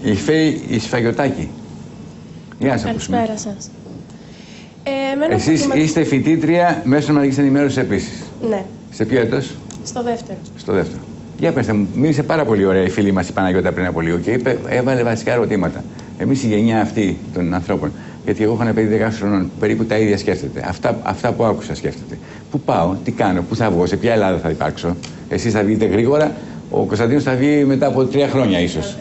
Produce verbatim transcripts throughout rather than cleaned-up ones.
Η Φέη η Σφαγιωτάκη. Για να σας ακούσουμε. Καλησπέρα σας. Ε, Εσείς προβλημα... είστε φοιτήτρια μέσω μαζικής ενημέρωσης επίσης. Ναι. Σε ποιο έτος? Στο δεύτερο. Στο δεύτερο. Για πέστε μου, μίλησε πάρα πολύ ωραία η φίλη μας η Παναγιώτα πριν από λίγο και είπε, έβαλε βασικά ερωτήματα. Εμείς η γενιά αυτή των ανθρώπων, γιατί εγώ έχω ένα παιδί δεκαέξι χρονών, περίπου τα ίδια σκέφτεται. Αυτά, αυτά που άκουσα σκέφτεται. Πού πάω, τι κάνω, πού θα βγω, σε ποια Ελλάδα θα υπάρξω. Εσείς θα βγείτε γρήγορα, ο Κωνσταντίνος θα βγει μετά από τρία χρόνια ίσως.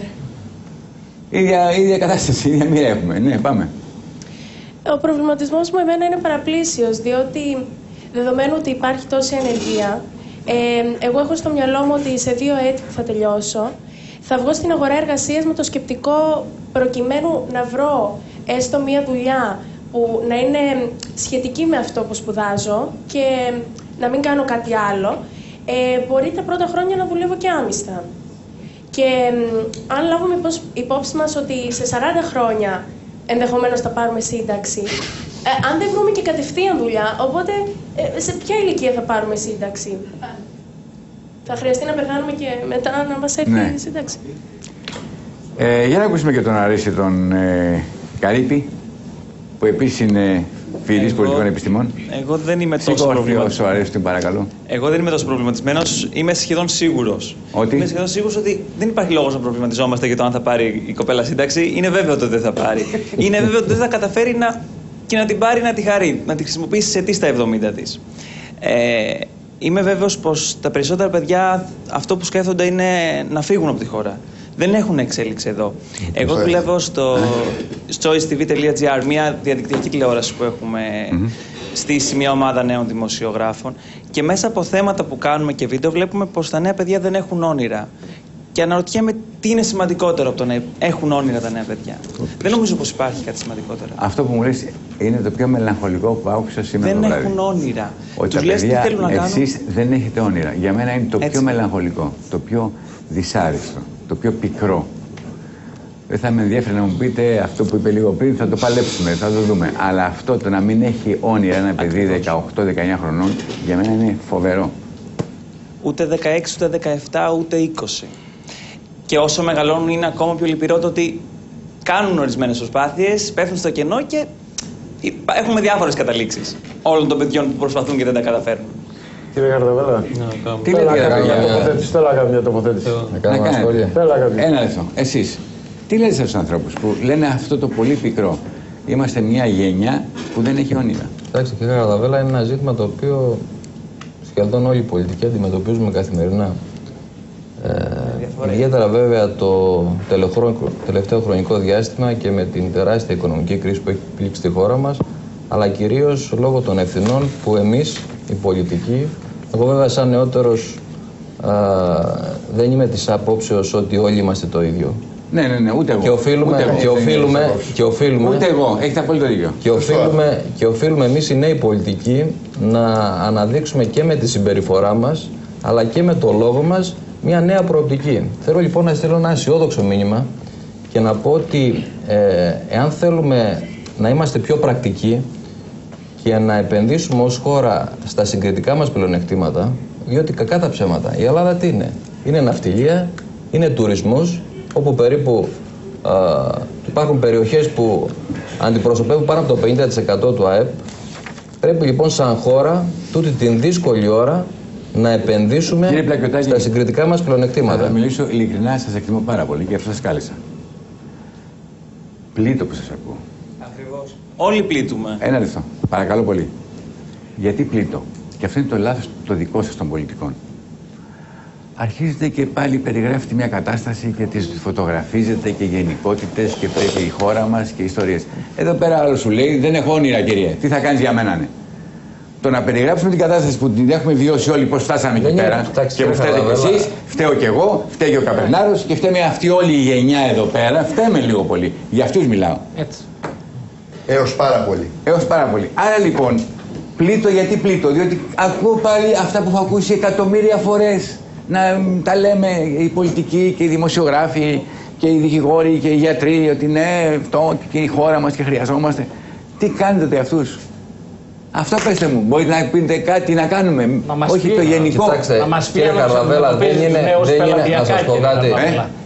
Ίδια, ίδια κατάσταση, ίδια μοίρα έχουμε. Ναι, πάμε. Ο προβληματισμός μου εμένα είναι παραπλήσιος, διότι δεδομένου ότι υπάρχει τόση ανεργία, ε, εγώ έχω στο μυαλό μου ότι σε δύο έτη που θα τελειώσω, θα βγω στην αγορά εργασίας με το σκεπτικό προκειμένου να βρω έστω μία δουλειά που να είναι σχετική με αυτό που σπουδάζω και να μην κάνω κάτι άλλο, ε, μπορεί τα πρώτα χρόνια να δουλεύω και άμυστα. Και ε, αν λάβουμε υπόψη μας ότι σε σαράντα χρόνια ενδεχομένως θα πάρουμε σύνταξη, ε, αν δεν βρούμε και κατευθείαν δουλειά, οπότε ε, σε ποια ηλικία θα πάρουμε σύνταξη? Θα χρειαστεί να πεθάνουμε και μετά να μας έρθει ναι. η σύνταξη. Ε, για να ακούσουμε και τον Αρίστη τον ε, Καρύπη, που επίσης είναι φοιτητής πολιτικών επιστημών. Εγώ δεν είμαι τόσο προβληματισμένος. Αρίστη, παρακαλώ. Εγώ δεν είμαι τόσο προβληματισμένος. Είμαι σχεδόν σίγουρος. Ότι? Είμαι σχεδόν σίγουρος ότι δεν υπάρχει λόγος να προβληματιζόμαστε για το αν θα πάρει η κοπέλα σύνταξη. Είναι βέβαιο ότι δεν θα πάρει. Είναι βέβαιο ότι δεν θα καταφέρει να, και να την πάρει να τη χαρεί, να τη χρησιμοποιήσει σε τι στα εβδομήντα της. Ε, είμαι βέβαιος πως τα περισσότερα παιδιά αυτό που σκέφτονται είναι να φύγουν από τη χώρα. Δεν έχουν εξέλιξη εδώ. Εγώ δουλεύω στο choicetv τελεία gr, μια διαδικτυακή τηλεόραση που έχουμε mm-hmm. στήσει μια ομάδα νέων δημοσιογράφων, και μέσα από θέματα που κάνουμε και βίντεο βλέπουμε πως τα νέα παιδιά δεν έχουν όνειρα. Και αναρωτιέμαι τι είναι σημαντικότερο από το να έχουν όνειρα τα νέα παιδιά. Δεν νομίζω πως υπάρχει κάτι σημαντικότερο. Αυτό που μου λες είναι το πιο μελαγχολικό που άκουσα σήμερα δεν το βράδυ. Δεν έχουν όνειρα. Ότι τους τα λες παιδιά, τι θέλουν να κάνουν. εσείς δεν έχετε όνειρα. Για μένα είναι το Έτσι. πιο μελαγχολικό, το πιο δυσάρεστο, το πιο πικρό. Δεν θα με ενδιαφέρει να μου πείτε αυτό που είπε λίγο πριν, θα το παλέψουμε, θα το δούμε. Αλλά αυτό το να μην έχει όνειρα ένα παιδί δεκαοκτώ δεκαεννιά χρονών, για μένα είναι φοβερό. Ούτε δεκαέξι, ούτε δεκαεπτά, ούτε είκοσι. Και όσο μεγαλώνουν είναι ακόμα πιο λυπηρό το ότι κάνουν ορισμένες προσπάθειες, πέφτουν στο κενό και έχουμε διάφορες καταλήξεις όλων των παιδιών που προσπαθούν και δεν τα καταφέρνουν. Κύριε Καρδαβέλα, τι λέτε για τοποθέτηση? Θέλω να κάνω μια τοποθέτηση. Να κάνετε. Ένα λεπτό. Εσείς, τι λέτε στους ανθρώπους που λένε αυτό το πολύ πικρό? Είμαστε μια γενιά που δεν έχει όνειρα. Εντάξει, κύριε Καρδαβέλα, είναι ένα ζήτημα το οποίο σχεδόν όλοι οι πολιτικοί αντιμετωπίζουμε καθημερινά. Ε, ιδιαίτερα βέβαια το τελευταίο χρονικό διάστημα και με την τεράστια οικονομική κρίση που έχει πλήξει τη χώρα μας, αλλά κυρίως λόγω των ευθυνών που εμείς, οι πολιτικοί, εγώ βέβαια σαν νεότερος α, δεν είμαι της απόψεως ότι όλοι είμαστε το ίδιο. Ναι, ναι, ναι, ούτε εγώ. Και οφείλουμε, ούτε εγώ. Και οφείλουμε, και οφείλουμε, ούτε εγώ, έχετε απόλυτο δίκιο. Και οφείλουμε, και οφείλουμε εμείς οι νέοι πολιτικοί να αναδείξουμε και με τη συμπεριφορά μας, αλλά και με το λόγο μας, μια νέα προοπτική. Θέλω λοιπόν να στείλω ένα αισιόδοξο μήνυμα και να πω ότι ε, εάν θέλουμε να είμαστε πιο πρακτικοί και να επενδύσουμε ως χώρα στα συγκριτικά μας πλεονεκτήματα, διότι κακά τα ψέματα. Η Ελλάδα τι είναι? Είναι ναυτιλία, είναι τουρισμός, όπου περίπου ε, υπάρχουν περιοχές που αντιπροσωπεύουν πάνω από το πενήντα τοις εκατό του ΑΕΠ. Πρέπει λοιπόν σαν χώρα τούτη την δύσκολη ώρα να επενδύσουμε στα συγκριτικά μας πλεονεκτήματα. Θα μιλήσω ειλικρινά, σας εκτιμώ πάρα πολύ και αυτό σας κάλεσα. Πλήττω που σας ακούω. Ακριβώς. Όλοι πλήττουμε. Ένα λεπτό. Παρακαλώ πολύ. Γιατί πλήττω? Και αυτό είναι το λάθος το δικό σας των πολιτικών. Αρχίζετε και πάλι περιγράφετε μια κατάσταση και τις φωτογραφίζετε και γενικότητες και πρέπει η χώρα μας και ιστορίες. Εδώ πέρα άλλο σου λέει, δεν έχω όνειρα κύριε. Τι θα κάνεις για μένα, ναι? Το να περιγράψουμε την κατάσταση που την έχουμε βιώσει όλοι, πώς φτάσαμε εκεί πέρα, και που φταίτε κι εσείς, φταίω κι εγώ, φταίει και ο Καπερνάρος και φταίμε αυτή όλη η γενιά εδώ πέρα, φταίμε λίγο πολύ. Για αυτούς μιλάω. Έτσι. Έως πάρα πολύ. Έως πάρα πολύ. Άρα λοιπόν, πλήττω γιατί πλήττω, διότι ακούω πάλι αυτά που έχω ακούσει εκατομμύρια φορές να τα λέμε οι πολιτικοί και οι δημοσιογράφοι και οι δικηγόροι και οι γιατροί, ότι ναι, αυτό και η χώρα μας και χρειαζόμαστε. Τι κάνετε αυτούς? Αυτό πέστε μου, μπορείτε να πείτε κάτι να κάνουμε, να όχι πει, το γενικό. Κοιτάξτε, να μας πει κύριε Καρδαβέλα, δεν είναι, δεν είναι, να σας πω κάτι,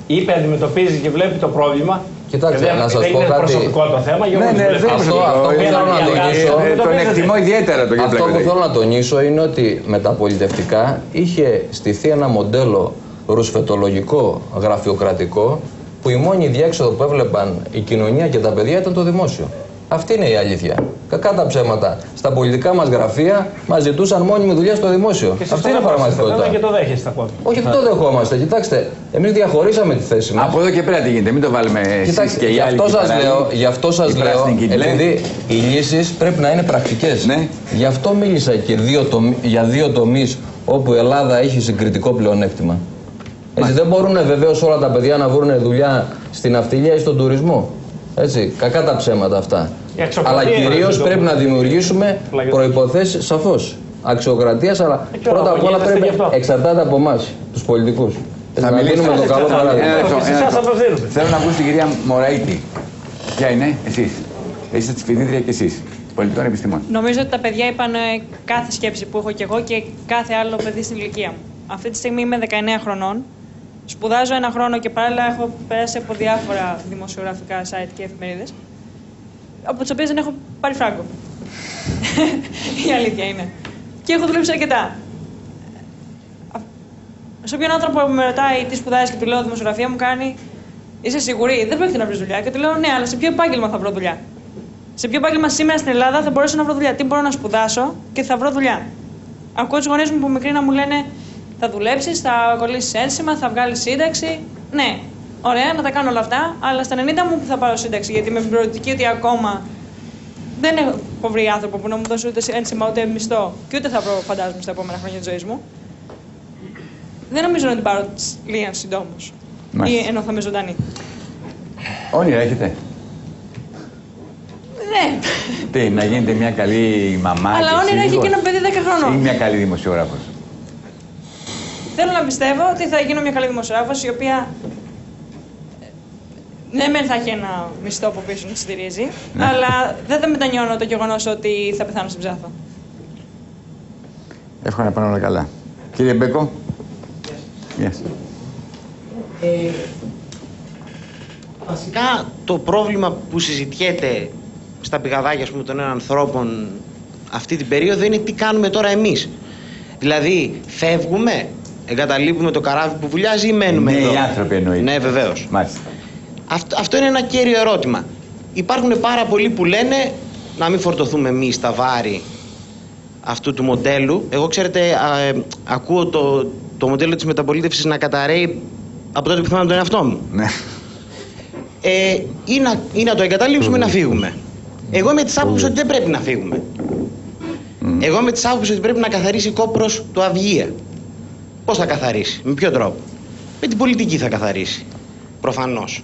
είπε, αντιμετωπίζει και βλέπει το πρόβλημα. Κοιτάξτε, δεν, να σας δεν πω είναι κάτι. προσωπικό το θέμα. Ναι, ναι, δεν είναι αυτό, αυτό που θέλω να τονίσω. Τον εκτιμώ ιδιαίτερα το Αυτό που θέλω να τονίσω είναι ότι με τα πολιτευτικά είχε στηθεί ένα μοντέλο ρουσφετολογικό, γραφειοκρατικό, που η μόνη διέξοδο που έβλεπαν η κοινωνία και τα παιδιά ήταν το δημόσιο. Αυτή είναι η αλήθεια. Κακά τα ψέματα. Στα πολιτικά μας γραφεία μας ζητούσαν μόνιμη δουλειά στο δημόσιο. Αυτή είναι η πραγματικότητα. Και το δέχεστε ακόμα. Όχι, αυτό δεχόμαστε. Κοιτάξτε, εμείς διαχωρίσαμε τη θέση μας. Από εδώ και πέρα τι γίνεται, μην το βάλουμε εσείς και οι γι' άλλοι. αυτό σας λέω, γι' αυτό σας λέω, επειδή οι λύσεις πρέπει να είναι πρακτικές. Ναι. Γι' αυτό μίλησα και δύο τομ, για δύο τομείς όπου η Ελλάδα έχει συγκριτικό πλεονέκτημα. Έτσι, δεν μπορούν βεβαίως όλα τα παιδιά να βρουν δουλειά στην ναυτιλία ή στον τουρισμό. Έτσι, κακά τα ψέματα αυτά. Αλλά κυρίως πρέπει να δημιουργήσουμε προϋποθέσεις, σαφώς, αξιοκρατίας, αλλά πρώτα απ' όλα πρέπει εξαρτάται από εμάς, τους πολιτικούς. Θα μιλήσουμε το καλό παράδειγμα. Θέλω να ακούσω την κυρία Μωραήτη. Ποια είναι, εσείς. Είστε τη φοιτήτρια και εσείς, πολιτικών επιστημών. Νομίζω ότι τα παιδιά είπαν κάθε σκέψη που έχω κι εγώ και κάθε άλλο παιδί στην ηλικία μου. Αυτή τη στιγμή είμαι δεκαεννέα χρονών. Σπουδάζω ένα χρόνο και παράλληλα έχω περάσει από διάφορα δημοσιογραφικά site και εφημερίδες, από τις οποίες δεν έχω πάρει φράγκο. Η αλήθεια είναι. Και έχω δουλέψει αρκετά. Σε όποιον άνθρωπο που με ρωτάει τι σπουδάζεις και του λέω δημοσιογραφία, μου κάνει «Είσαι σίγουρη, δεν πρόκειται να βρεις δουλειά?» Και του λέω «Ναι, αλλά σε ποιο επάγγελμα θα βρω δουλειά? Σε ποιο επάγγελμα σήμερα στην Ελλάδα θα μπορέσω να βρω δουλειά? Τι μπορώ να σπουδάσω και θα βρω δουλειά?» Ακούω τους γονείς μου που μικρή να μου λένε «Θα δουλέψεις, θα κολλήσεις ένσημα, θα βγάλεις σύνταξη». Ναι, ωραία, να τα κάνω όλα αυτά, αλλά στα ενενήντα μου που θα πάρω σύνταξη, γιατί με την προοπτική ότι ακόμα δεν έχω βρει άνθρωπο που να μου δώσει ούτε ένσημα ούτε μισθό και ούτε θα βρω, φαντάζομαι, στα επόμενα χρόνια της ζωής μου. Δεν νομίζω να την πάρω λίγαν συντόμως. Ή ενώ θα είμαι ζωντανή. Όνειρα έχετε? Ναι. Τι, να γίνετε μια καλή μαμά? Αλλά όνειρα έχει και ένα παιδί δέκα χρονών. Ή μια καλή δημοσιογράφος? Θέλω να πιστεύω ότι θα γίνω μια καλή δημοσιογράφος, η οποία ναι, μεν θα έχει ένα μισθό από πίσω να τη στηρίζει, ναι, αλλά δεν θα μετανιώνω το γεγονός ότι θα πεθάνω στην ψάθο. Εύχομαι να πάνε όλα καλά. Κύριε Μπέκο. Yes. Yes. Ε, βασικά το πρόβλημα που συζητιέται στα πηγαδάκια, ας πούμε, των ανθρώπων αυτή την περίοδο είναι τι κάνουμε τώρα εμείς. Δηλαδή, φεύγουμε, εγκαταλείπουμε το καράβι που βουλιάζει ή μένουμε ναι, εδώ? Οι άνθρωποι εννοείται. Ναι, βεβαίως. Μάλιστα. Αυτό, αυτό είναι ένα κέριο ερώτημα. Υπάρχουν πάρα πολλοί που λένε να μην φορτωθούμε εμείς τα βάρη αυτού του μοντέλου. Εγώ, ξέρετε, α, ε, ακούω το, το μοντέλο της μεταπολίτευσης να καταρρέει από τότε που θυμάμαι τον εαυτό μου. Ναι. Ε, ή, να, ή να το εγκαταλείψουμε ή να φύγουμε. Εγώ είμαι της άποψης ότι δεν πρέπει να φύγουμε. Mm. Εγώ είμαι της άποψης ότι πρέπει να καθαρίσει Κόπρος το Αυγία. Πώς θα καθαρίσει, με ποιο τρόπο? Με την πολιτική θα καθαρίσει. Προφανώς.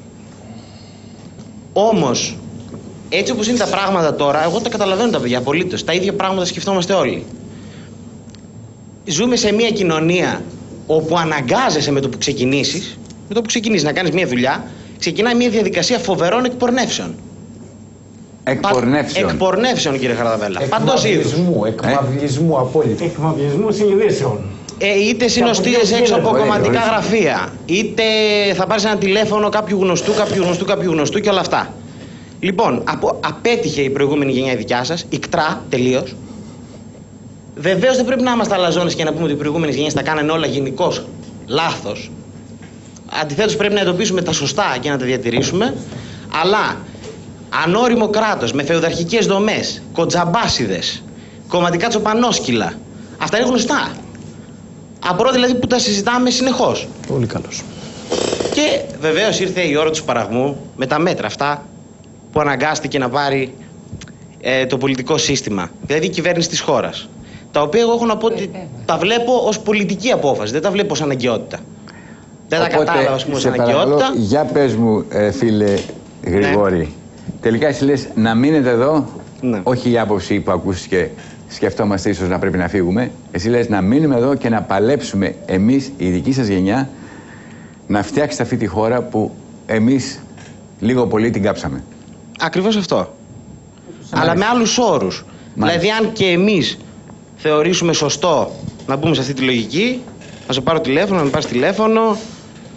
Όμως, έτσι όπως είναι τα πράγματα τώρα, εγώ τα καταλαβαίνω τα παιδιά απολύτως. Τα ίδια πράγματα σκεφτόμαστε όλοι. Ζούμε σε μια κοινωνία όπου αναγκάζεσαι με το που ξεκινήσεις, με το που ξεκινήσεις να κάνεις μια δουλειά, ξεκινάει μια διαδικασία φοβερών εκπορνεύσεων. Εκπορνεύσεων. Εκπορνεύσεων, κύριε Χαρδαβέλα. Παντός είδους. Εκμαυλισμού, εκμαυλισμού απόλυτα. Εκμαυλισμού συνειδήσεων. Ε, είτε συνοστείες έξω από κομματικά γραφεία, είτε θα πάρεις ένα τηλέφωνο κάποιου γνωστού, κάποιου γνωστού, κάποιου γνωστού και όλα αυτά. Λοιπόν, απο, απέτυχε η προηγούμενη γενιά η δικιά σας, ικτρά τελείως. Βεβαίως δεν πρέπει να είμαστε αλαζόνες και να πούμε ότι οι προηγούμενες γενιές τα κάνανε όλα γενικώς λάθος. Αντιθέτως πρέπει να εντοπίσουμε τα σωστά και να τα διατηρήσουμε. Αλλά ανώριμο κράτος με φεουδαρχικές δομές, κοτζαμπάσιδες, κομματικά τσοπανόσκυλα, αυτά είναι γνωστά. Απορώ δηλαδή που τα συζητάμε συνεχώς. Πολύ καλός. Και βεβαίως ήρθε η ώρα του σπαραγμού με τα μέτρα αυτά που αναγκάστηκε να πάρει ε, το πολιτικό σύστημα, δηλαδή η κυβέρνηση της χώρας. Τα οποία εγώ έχω να πω ότι τα βλέπω ως πολιτική απόφαση, δεν τα βλέπω ως αναγκαιότητα. Δεν τα κατάλαβα, ας πούμε, ως αναγκαιότητα. Για πες μου, ε, φίλε Γρηγόρη, ναι. Τελικά εσύ λες να μείνετε εδώ, ναι. Όχι η άποψη που ακούστηκε, σκεφτόμαστε ίσως να πρέπει να φύγουμε. Εσύ λες να μείνουμε εδώ και να παλέψουμε εμείς, η δική σας γενιά, να φτιάξετε αυτή τη χώρα που εμείς λίγο πολύ την κάψαμε. Ακριβώς αυτό. Μάλιστα. Αλλά με άλλους όρους. Μάλιστα. Δηλαδή, αν και εμείς θεωρήσουμε σωστό να μπούμε σε αυτή τη λογική, να σε πάρω τηλέφωνο, να με πάρεις τηλέφωνο,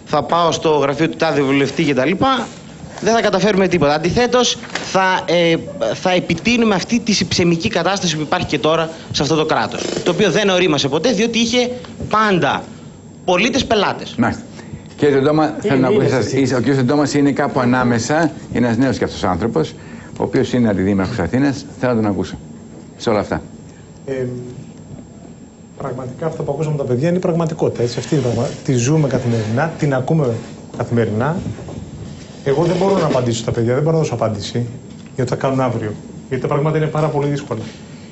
θα πάω στο γραφείο του τάδε βουλευτή κτλ. Δεν θα καταφέρουμε τίποτα. Αντιθέτως, θα, ε, θα επιτείνουμε αυτή τη συψαιμική κατάσταση που υπάρχει και τώρα σε αυτό το κράτος. Το οποίο δεν ορίμασε ποτέ, διότι είχε πάντα πολίτες-πελάτες. Μάλιστα. Κύριε Τεντώμα, θέλω να πω εσάς, ο κ. Τεντώμας είναι κάπου ανάμεσα, είναι ένας νέος και αυτός άνθρωπος, ο οποίος είναι αντιδήμαρχος Αθήνας. Θέλω να τον ακούσω σε όλα αυτά. Ε, πραγματικά αυτά που ακούσαμε τα παιδιά είναι η πραγματικότητα. Έτσι. Αυτή είναι η πραγμα... Τη ζούμε καθημερινά, την ακούμε καθημερινά. Εγώ δεν μπορώ να απαντήσω στα παιδιά, δεν μπορώ να δώσω απάντηση για το θα κάνουν αύριο. Γιατί τα πράγματα είναι πάρα πολύ δύσκολα.